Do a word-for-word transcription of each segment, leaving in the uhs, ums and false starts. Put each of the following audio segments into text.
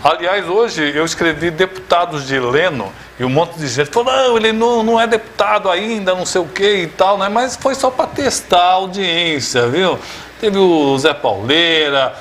Aliás, hoje eu escrevi deputados de Leno e um monte de gente falou, não, ele não, não é deputado ainda, não sei o que e tal, né? Mas foi só para testar a audiência, viu? Teve o Zé Pauleira,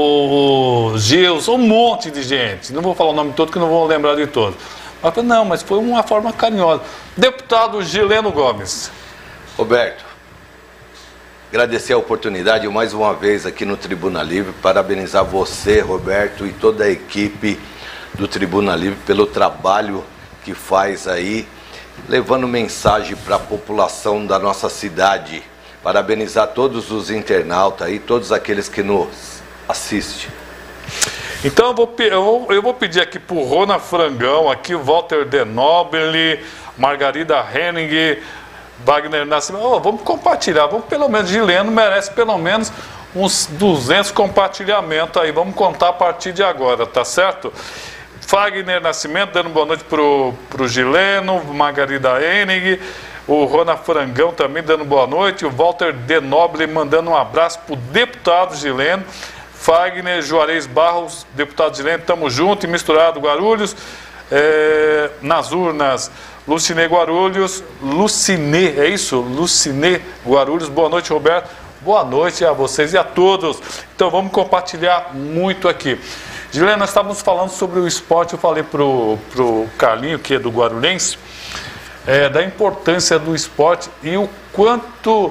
o Gilson, um monte de gente. Não vou falar o nome todo, que não vou lembrar de todos. Mas não, mas foi uma forma carinhosa. Deputado Gileno Gomes. Roberto, agradecer a oportunidade mais uma vez aqui no Tribuna Livre, parabenizar você, Roberto, e toda a equipe do Tribuna Livre pelo trabalho que faz aí, levando mensagem para a população da nossa cidade. Parabenizar todos os internautas aí, todos aqueles que nos assistem. Então eu vou, eu vou, eu vou pedir aqui pro Rona Frangão, aqui Walter De Nobile, Margarida Henning, Wagner Nascimento. Oh, vamos compartilhar, vamos pelo menos, Gileno merece pelo menos uns duzentos compartilhamentos aí, vamos contar a partir de agora, tá certo? Wagner Nascimento dando boa noite pro, pro Gileno, Margarida Henning, o Rona Frangão também dando boa noite, o Walter De Nobile mandando um abraço pro deputado Gileno, Wagner Juarez Barros, deputado Gileno, tamo junto e misturado, Guarulhos, é, nas urnas, Lucinê Guarulhos, Lucinê, é isso? Lucinê Guarulhos, boa noite, Roberto, boa noite a vocês e a todos. Então vamos compartilhar muito aqui. Gileno, nós estávamos falando sobre o esporte, eu falei pro, pro Carlinho, que é do Guarulhense, é, da importância do esporte e o quanto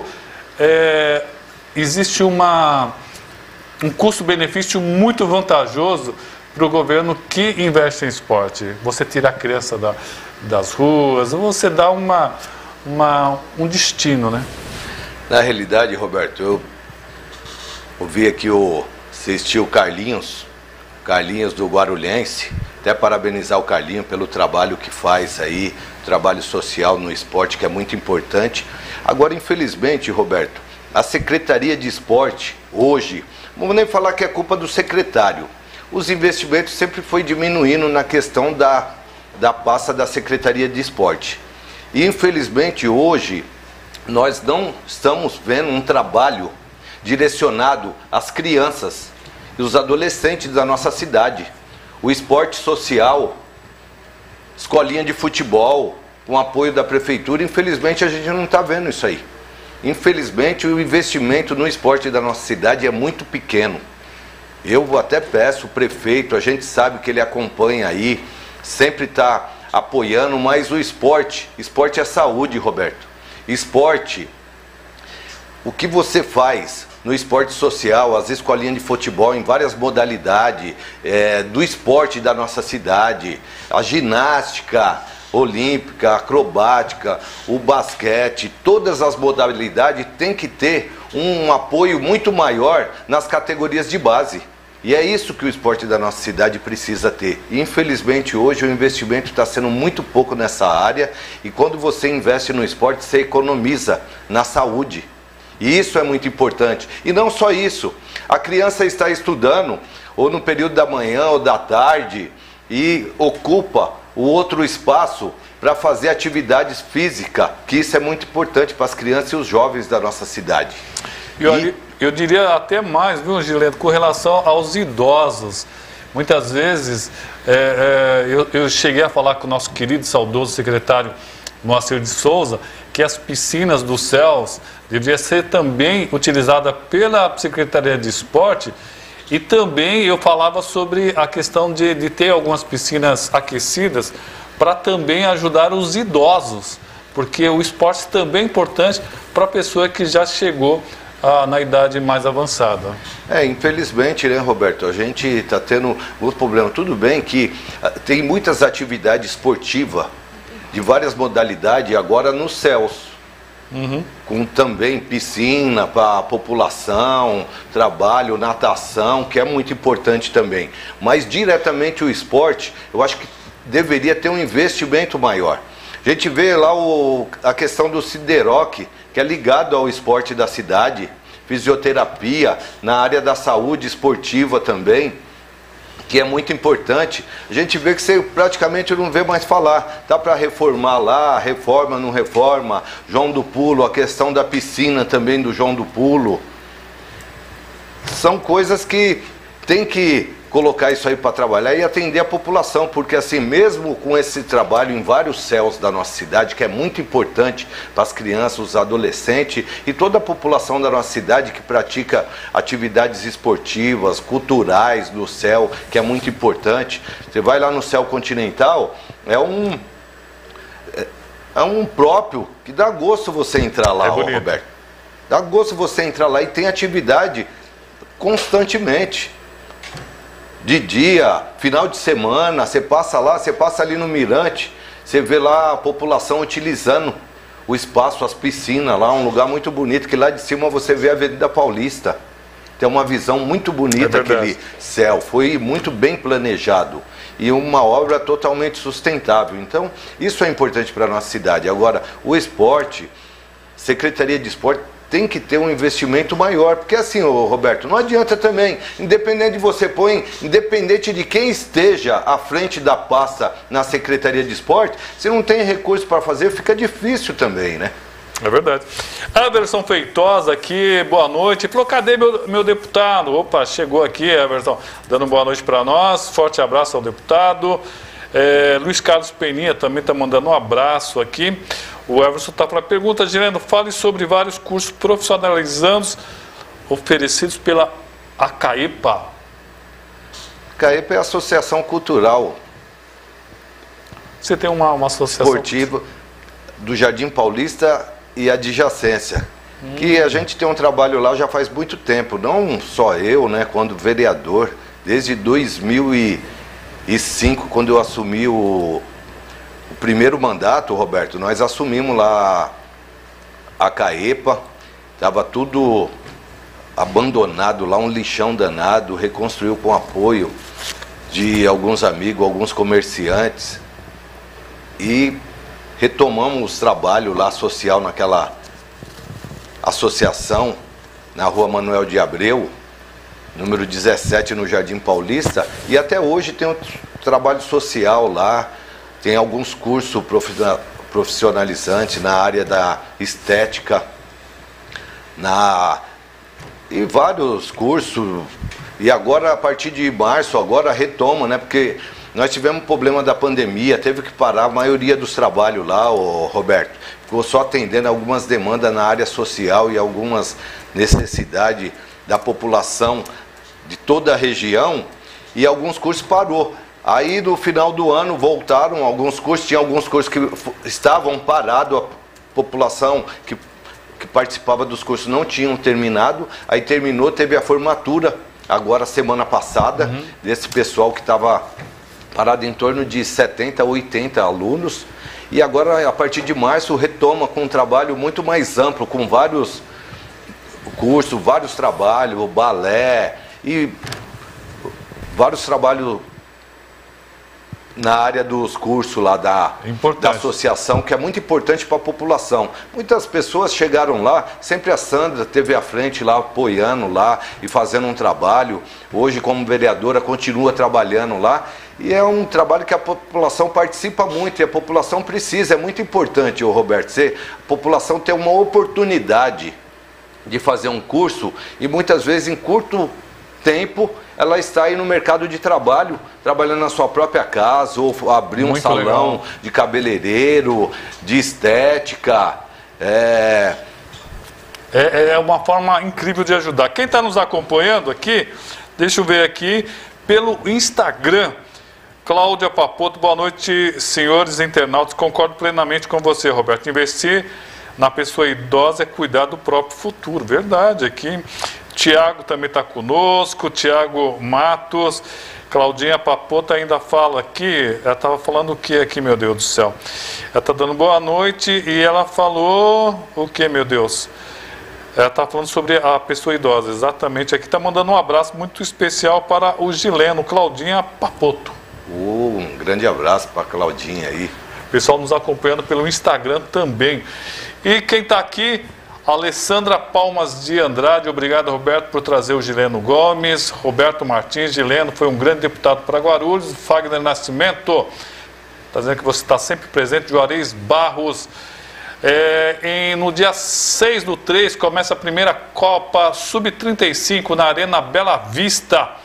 é, existe uma, um custo-benefício muito vantajoso para o governo que investe em esporte. Você tira a criança da, das ruas, você dá uma, uma, um destino, né? Na realidade, Roberto, eu ouvi aqui o assisti o Carlinhos, Carlinhos do Guarulhense, até parabenizar o Carlinho pelo trabalho que faz aí, trabalho social no esporte, que é muito importante. Agora, infelizmente, Roberto, a Secretaria de Esporte, hoje, não vou nem falar que é culpa do secretário, os investimentos sempre foi diminuindo na questão da, da pasta da Secretaria de Esporte. E, infelizmente, hoje, nós não estamos vendo um trabalho direcionado às crianças e os adolescentes da nossa cidade. O esporte social, escolinha de futebol, com apoio da prefeitura, infelizmente a gente não está vendo isso aí. Infelizmente o investimento no esporte da nossa cidade é muito pequeno. Eu até peço o prefeito, a gente sabe que ele acompanha aí, sempre está apoiando, mas o esporte, esporte é saúde, Roberto. Esporte, o que você faz no esporte social, as escolinhas de futebol em várias modalidades, é, do esporte da nossa cidade, a ginástica olímpica, acrobática, o basquete, todas as modalidades tem que ter um apoio muito maior nas categorias de base. E é isso que o esporte da nossa cidade precisa ter. E, infelizmente, hoje o investimento está sendo muito pouco nessa área, e quando você investe no esporte, você economiza na saúde. E isso é muito importante. E não só isso, a criança está estudando, ou no período da manhã ou da tarde, e ocupa o outro espaço para fazer atividades físicas, que isso é muito importante para as crianças e os jovens da nossa cidade. E, e... eu diria até mais, viu, Gileno, com relação aos idosos. Muitas vezes, é, é, eu, eu cheguei a falar com o nosso querido, saudoso secretário Moacir de Souza, que as piscinas dos céus deveriam ser também utilizadas pela Secretaria de Esporte, e também eu falava sobre a questão de, de ter algumas piscinas aquecidas para também ajudar os idosos, porque o esporte também é importante para a pessoa que já chegou ah, na idade mais avançada. É, infelizmente, né, Roberto, a gente está tendo outro problema. Tudo bem que ah, tem muitas atividades esportivas de várias modalidades agora nos céus. Uhum. Com também piscina para a população, trabalho, natação, que é muito importante também. Mas diretamente o esporte, eu acho que deveria ter um investimento maior. A gente vê lá o, a questão do Sideroc, que é ligado ao esporte da cidade, fisioterapia, na área da saúde esportiva também, que é muito importante. A gente vê que você praticamente não vê mais falar. Tá para reformar lá, reforma, não reforma. João do Pulo, a questão da piscina também do João do Pulo. São coisas que tem que colocar isso aí para trabalhar e atender a população, porque assim, mesmo com esse trabalho em vários céus da nossa cidade, que é muito importante para as crianças, os adolescentes e toda a população da nossa cidade que pratica atividades esportivas, culturais no céu, que é muito importante. Você vai lá no céu continental, é um é um próprio que dá gosto você entrar lá, é ó, Roberto. Dá gosto você entrar lá e tem atividade constantemente. De dia, final de semana, você passa lá, você passa ali no Mirante, você vê lá a população utilizando o espaço, as piscinas lá, um lugar muito bonito, que lá de cima você vê a Avenida Paulista. Tem uma visão muito bonita, é aquele céu, foi muito bem planejado e uma obra totalmente sustentável. Então, isso é importante para a nossa cidade. Agora, o esporte, Secretaria de Esporte, tem que ter um investimento maior, porque assim, ô Roberto, não adianta também, independente de você põe, independente de quem esteja à frente da pasta na Secretaria de Esporte, se não tem recurso para fazer, fica difícil também, né? É verdade. Everson Feitosa aqui, boa noite. Falou, cadê meu, meu deputado? Opa, chegou aqui, Everson, dando boa noite para nós. Forte abraço ao deputado. É, Luiz Carlos Peninha também está mandando um abraço aqui. O Everson está para a pergunta, Gileno, fale sobre vários cursos profissionalizantes oferecidos pela ACAEPA. ACAEPA é a Associação Cultural. Você tem uma, uma associação esportiva do Jardim Paulista e adjacência. Hum. Que a gente tem um trabalho lá já faz muito tempo, não só eu, né, quando vereador, desde dois mil e cinco, quando eu assumi o O primeiro mandato, Roberto, nós assumimos lá a CAEPA, estava tudo abandonado lá, um lixão danado, reconstruiu com apoio de alguns amigos, alguns comerciantes e retomamos os trabalhos lá social naquela associação na Rua Manuel de Abreu, número dezessete, no Jardim Paulista, e até hoje tem um trabalho social lá. Tem alguns cursos profissionalizantes na área da estética, na, e vários cursos. E agora, a partir de março, agora retoma, né? Porque nós tivemos problema da pandemia, teve que parar a maioria dos trabalhos lá, ô Roberto. Ficou só atendendo algumas demandas na área social e algumas necessidades da população de toda a região, e alguns cursos parou. Aí no final do ano voltaram alguns cursos, tinha alguns cursos que estavam parados, a população que, que participava dos cursos não tinham terminado, aí terminou, teve a formatura, agora semana passada, uhum. desse pessoal que estava parado em torno de setenta, oitenta alunos, e agora a partir de março retoma com um trabalho muito mais amplo, com vários cursos, vários trabalhos, balé e vários trabalhos na área dos cursos lá da, da associação, que é muito importante para a população. Muitas pessoas chegaram lá, sempre a Sandra esteve à frente lá, apoiando lá e fazendo um trabalho. Hoje, como vereadora, continua trabalhando lá. E é um trabalho que a população participa muito e a população precisa. É muito importante, ô Roberto, você, a população ter uma oportunidade de fazer um curso e muitas vezes em curto tempo ela está aí no mercado de trabalho, trabalhando na sua própria casa, ou abrir um Muito salão legal. de cabeleireiro, de estética. É... É, é uma forma incrível de ajudar. Quem está nos acompanhando aqui, deixa eu ver aqui, pelo Instagram, Cláudia Papoto, boa noite, senhores internautas. Concordo plenamente com você, Roberto. Investir na pessoa idosa é cuidar do próprio futuro. Verdade, aqui. Tiago também está conosco, Tiago Matos, Claudinha Papota ainda fala aqui, ela estava falando o que aqui, meu Deus do céu? Ela está dando boa noite e ela falou o que, meu Deus? Ela está falando sobre a pessoa idosa, exatamente. Aqui está mandando um abraço muito especial para o Gileno, Claudinha Papoto. Uh, um grande abraço para a Claudinha aí. Pessoal nos acompanhando pelo Instagram também. E quem está aqui... Alessandra Palmas de Andrade, obrigado, Roberto, por trazer o Gileno Gomes. Roberto Martins, Gileno foi um grande deputado para Guarulhos. Fagner Nascimento, está dizendo que você está sempre presente. Juarez Barros, é, em, no dia seis do três começa a primeira Copa sub trinta e cinco na Arena Bela Vista.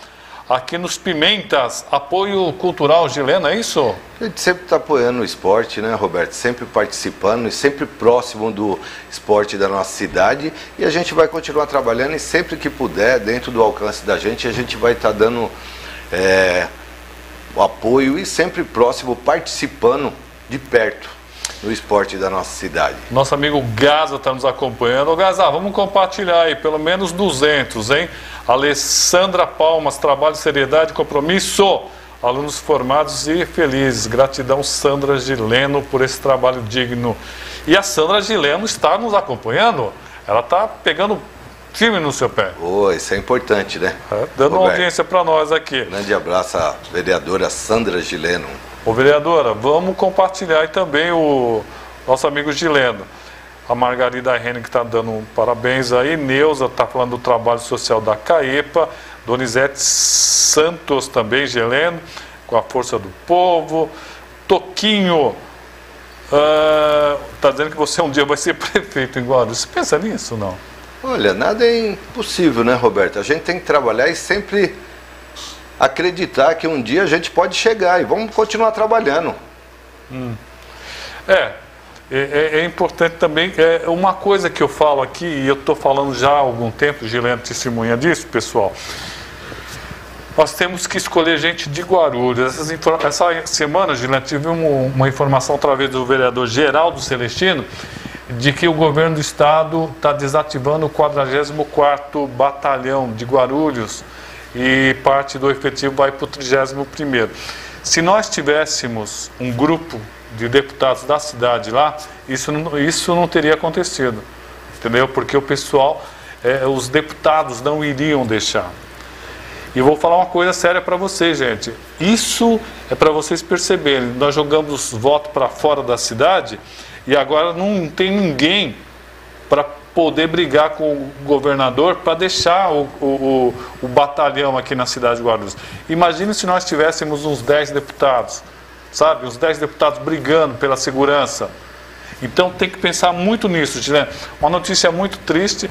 aqui nos Pimentas, apoio cultural Gileno, é isso? A gente sempre está apoiando o esporte, né, Roberto? Sempre participando e sempre próximo do esporte da nossa cidade. E a gente vai continuar trabalhando e sempre que puder, dentro do alcance da gente, a gente vai estar tá dando é, o apoio e sempre próximo, participando de perto no esporte da nossa cidade. Nosso amigo Gaza está nos acompanhando. Ô Gaza, vamos compartilhar aí, pelo menos duzentos, hein? Alessandra Palmas, trabalho, seriedade, compromisso. Alunos formados e felizes. Gratidão, Sandra Gileno, por esse trabalho digno. E a Sandra Gileno está nos acompanhando. Ela está pegando firme no seu pé. Oh, isso é importante, né? É, dando Roberto, uma audiência para nós aqui. Grande abraço à vereadora Sandra Gileno. Ô vereadora, vamos compartilhar aí também o nosso amigo Gileno. A Margarida Henning que está dando um parabéns aí. Neuza está falando do trabalho social da CAEPA. Donizete Santos também, Gileno, com a força do povo. Toquinho está uh, dizendo que você um dia vai ser prefeito em Guarulhos. Você pensa nisso, não? Olha, nada é impossível, né, Roberto? A gente tem que trabalhar e sempre acreditar que um dia a gente pode chegar e vamos continuar trabalhando. Hum. É, é, é importante também, é uma coisa que eu falo aqui, e eu estou falando já há algum tempo, o Gileno testemunha disso, pessoal. Nós temos que escolher gente de Guarulhos. Essas essa semana, Gileno, tive uma, uma informação através do vereador Geraldo Celestino, de que o governo do estado está desativando o quadragésimo quarto Batalhão de Guarulhos e parte do efetivo vai para o trigésimo primeiro. Se nós tivéssemos um grupo de deputados da cidade lá, isso não, isso não teria acontecido, entendeu? Porque o pessoal, é, os deputados não iriam deixar. E vou falar uma coisa séria para vocês, gente. Isso é para vocês perceberem. Nós jogamos voto para fora da cidade e agora não tem ninguém para poder brigar com o governador para deixar o, o, o batalhão aqui na cidade de Guarulhos. Imagine se nós tivéssemos uns dez deputados, sabe? Uns dez deputados brigando pela segurança. Então tem que pensar muito nisso, Gileno. Uma notícia muito triste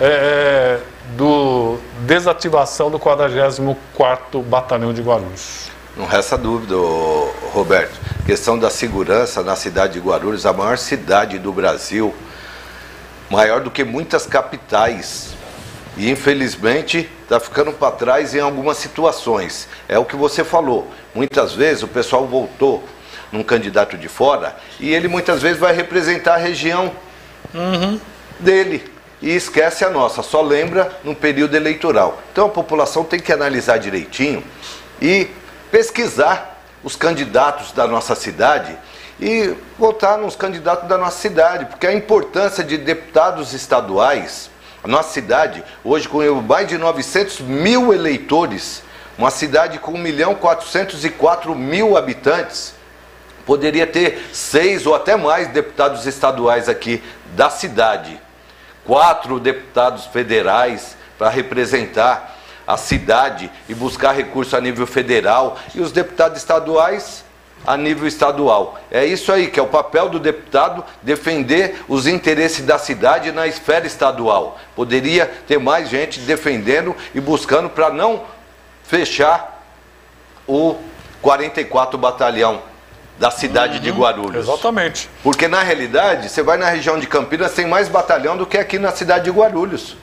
é, do desativação do quadragésimo quarto Batalhão de Guarulhos. Não resta dúvida, Roberto. Questão da segurança na cidade de Guarulhos, a maior cidade do Brasil, maior do que muitas capitais. E infelizmente está ficando para trás em algumas situações. É o que você falou. Muitas vezes o pessoal voltou num candidato de fora e ele muitas vezes vai representar a região uhum. dele. E esquece a nossa, só lembra no período eleitoral. Então a população tem que analisar direitinho e pesquisar os candidatos da nossa cidade e votar nos candidatos da nossa cidade, porque a importância de deputados estaduais, a nossa cidade, hoje com mais de novecentos mil eleitores, uma cidade com um milhão quatrocentos e quatro mil habitantes, poderia ter seis ou até mais deputados estaduais aqui da cidade. Quatro deputados federais para representar a cidade e buscar recurso a nível federal e os deputados estaduais a nível estadual. É isso aí que é o papel do deputado, defender os interesses da cidade na esfera estadual. Poderia ter mais gente defendendo e buscando para não fechar o quarenta e quatro Batalhão da cidade uhum, de Guarulhos. Exatamente. Porque na realidade, você vai na região de Campinas, tem mais batalhão do que aqui na cidade de Guarulhos.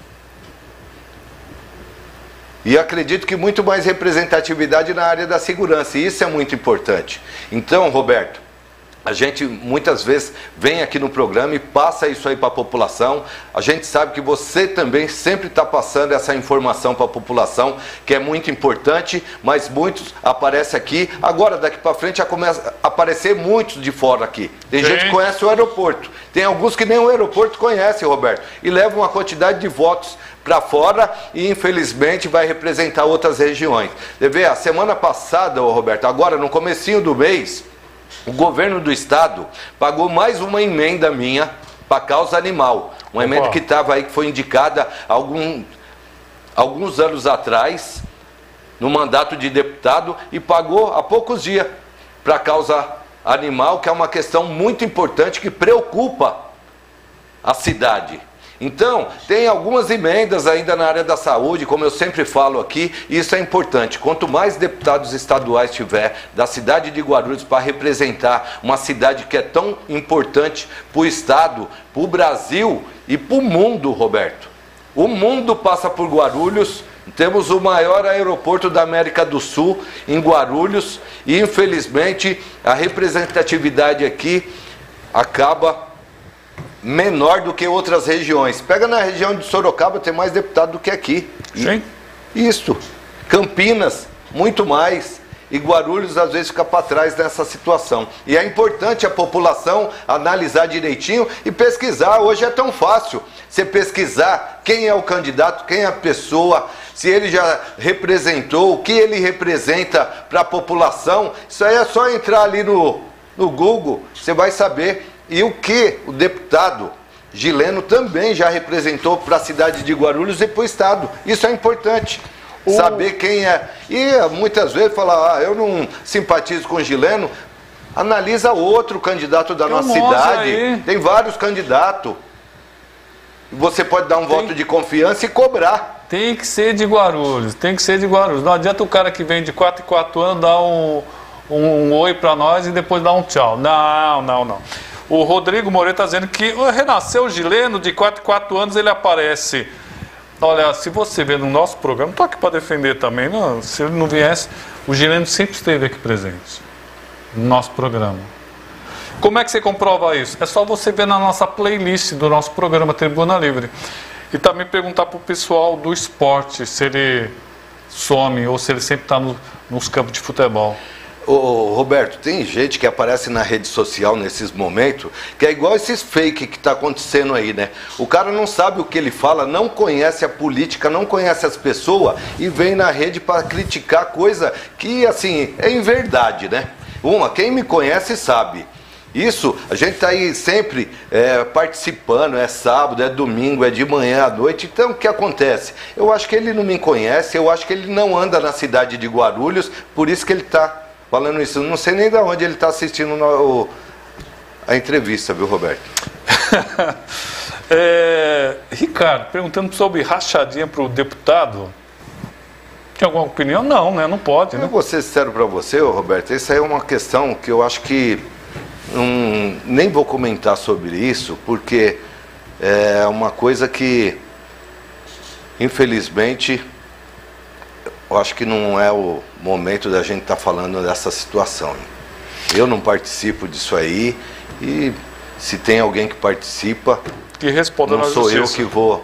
E acredito que muito mais representatividade na área da segurança, e isso é muito importante. Então, Roberto, a gente muitas vezes vem aqui no programa e passa isso aí para a população. A gente sabe que você também sempre está passando essa informação para a população, que é muito importante, mas muitos aparecem aqui. Agora, daqui para frente, já começa a aparecer muitos de fora aqui. Tem Sim. gente que conhece o aeroporto. Tem alguns que nem o aeroporto conhecem, Roberto, e levam uma quantidade de votos para fora e infelizmente vai representar outras regiões. Deve ver, a semana passada, Roberto, agora no comecinho do mês, o governo do estado pagou mais uma emenda minha para causa animal. Uma Opa. emenda que estava aí, que foi indicada algum, alguns anos atrás, no mandato de deputado, e pagou há poucos dias para causa animal, que é uma questão muito importante que preocupa a cidade. Então, tem algumas emendas ainda na área da saúde, como eu sempre falo aqui, e isso é importante. Quanto mais deputados estaduais tiver da cidade de Guarulhos para representar uma cidade que é tão importante para o estado, para o Brasil e para o mundo, Roberto. O mundo passa por Guarulhos, temos o maior aeroporto da América do Sul em Guarulhos e, infelizmente, a representatividade aqui acaba menor do que outras regiões. Pega na região de Sorocaba, tem mais deputado do que aqui. Sim. Isso. Campinas, muito mais. E Guarulhos às vezes fica para trás nessa situação. E é importante a população analisar direitinho e pesquisar. Hoje é tão fácil você pesquisar quem é o candidato, quem é a pessoa, se ele já representou, o que ele representa para a população. Isso aí é só entrar ali no, no Google, você vai saber. E o que o deputado Gileno também já representou para a cidade de Guarulhos e para o estado. Isso é importante. O... Saber quem é. E muitas vezes falar, ah, eu não simpatizo com o Gileno. Analisa outro candidato da Tem nossa um cidade. aí. Tem vários candidatos. Você pode dar um Tem... voto de confiança e cobrar. Tem que ser de Guarulhos, tem que ser de Guarulhos. Não adianta o cara que vem de quatro em quatro anos dar um, um, um oi para nós e depois dar um tchau. Não, não, não. O Rodrigo Moreira está dizendo que renasceu o Gileno, de quatro em quatro anos ele aparece. Olha, se você ver no nosso programa, não estou aqui para defender também, não, se ele não viesse, o Gileno sempre esteve aqui presente, no nosso programa. Como é que você comprova isso? É só você ver na nossa playlist do nosso programa Tribuna Livre. E também perguntar para o pessoal do esporte, se ele some ou se ele sempre está no, nos campos de futebol. Ô, Roberto, tem gente que aparece na rede social nesses momentos que é igual esses fake que está acontecendo aí, né? O cara não sabe o que ele fala, não conhece a política, não conhece as pessoas e vem na rede para criticar coisa que, assim, é em verdade, né? Uma, quem me conhece sabe. Isso, a gente está aí sempre é, participando, é sábado, é domingo, é de manhã à noite. Então, o que acontece? Eu acho que ele não me conhece, eu acho que ele não anda na cidade de Guarulhos, por isso que ele está falando isso. Eu não sei nem de onde ele está assistindo no, a entrevista, viu, Roberto? é, Ricardo, perguntando sobre rachadinha para o deputado. Tem alguma opinião? Não, né? Não pode, né? Eu vou ser sincero para você, Roberto, isso aí é uma questão que eu acho que hum, nem vou comentar sobre isso, porque é uma coisa que, infelizmente, eu acho que não é o momento da gente estar tá falando dessa situação. Eu não participo disso aí e se tem alguém que participa, que responda não na sou justiça. eu que vou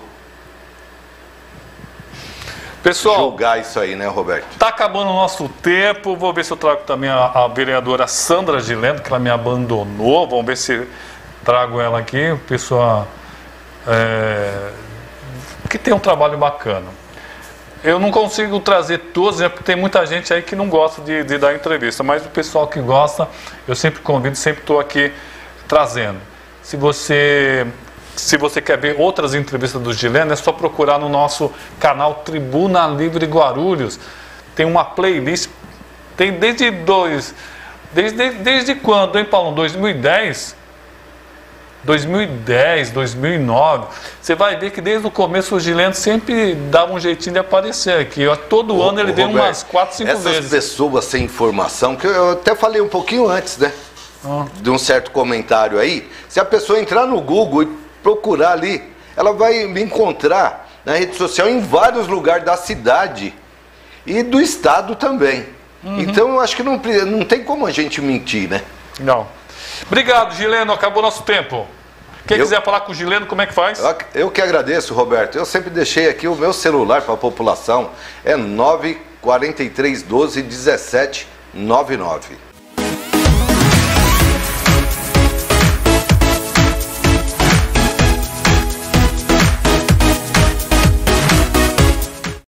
Pessoal, julgar isso aí, né, Roberto? Está acabando o nosso tempo. Vou ver se eu trago também a, a vereadora Sandra Gileno, que ela me abandonou. Vamos ver se trago ela aqui. O pessoal é, que tem um trabalho bacana. Eu não consigo trazer todos, né, porque tem muita gente aí que não gosta de, de dar entrevista, mas o pessoal que gosta, eu sempre convido, sempre estou aqui trazendo. Se você, se você quer ver outras entrevistas do Gileno, é só procurar no nosso canal Tribuna Livre Guarulhos. Tem uma playlist, tem desde dois, desde, desde quando, hein, Paulo? dois mil e dez? dois mil e dez, dois mil e nove, você vai ver que desde o começo o Gileno sempre dava um jeitinho de aparecer aqui. Todo ô, ano ele ô, vem Roberto, umas quatro, cinco essas vezes. Essas pessoas sem informação, que eu até falei um pouquinho antes, né? Ah. De um certo comentário aí. Se a pessoa entrar no Google e procurar ali, ela vai me encontrar na rede social em vários lugares da cidade e do estado também. Uhum. Então eu acho que não, não tem como a gente mentir, né? Não. Obrigado, Gileno. Acabou nosso tempo. Quem eu, quiser falar com o Gileno, como é que faz? Eu que agradeço, Roberto. Eu sempre deixei aqui o meu celular para a população. É nove quatro três um dois, um sete nove nove.